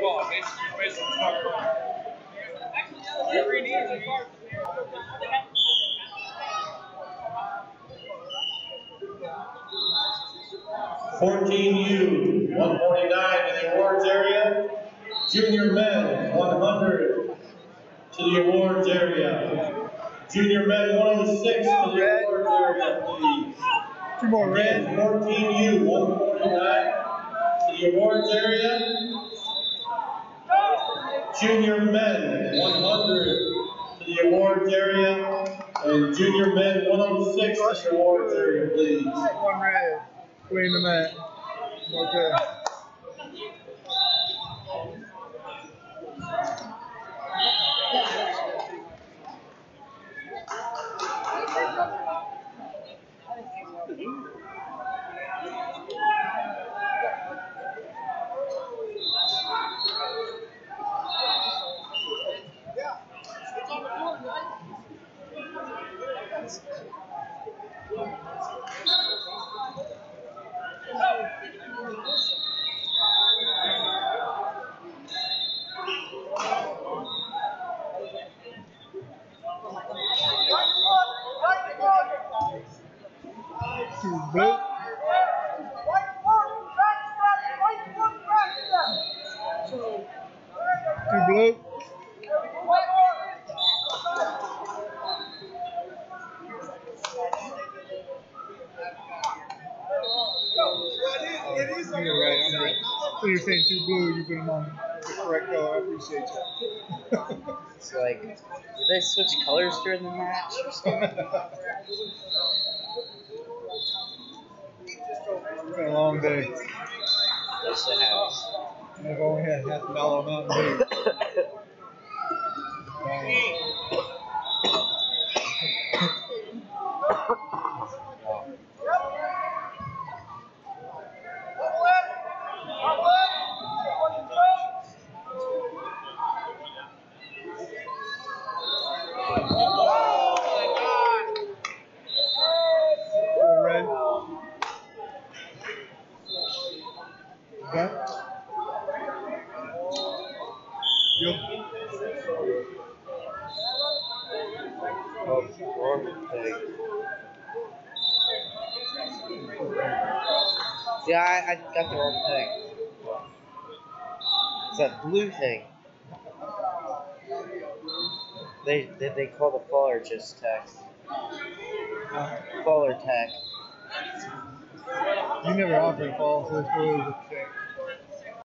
14U, 149 in the awards area. Junior men, 100 to the awards area. Junior men, 106 to the awards area, please. Two more red. 14U, 149 to the awards area. Junior men, 100 to the awards area. And junior men, 106 to the awards area, please. One red. Clean the mat. Okay. Two blue. Two blue. You're right, I'm right. So you're saying two blue, you put them on the correct color. I appreciate you. It's like, did they switch colors during the match or something? It's been a long day. Yes, it has. And I've only had half a mellow Mountain Dew. Red. Okay. Yep. Yeah, I got the wrong thing. It's that blue thing. They call the faller just tech. Faller tech. You never offered fall, so it's really